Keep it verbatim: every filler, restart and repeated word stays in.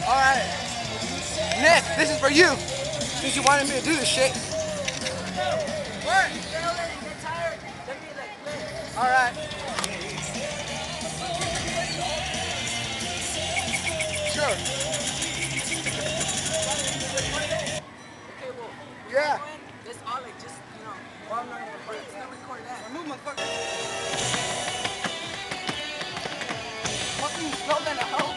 Alright. Nick, this is for you. Since you wanted me to do this shit. What? Alright. Sure. Okay, well, Yeah. let's all like just, you know, well, I'm not gonna record it. Let's not record that. Move, motherfucker. Fucking slow down the hell.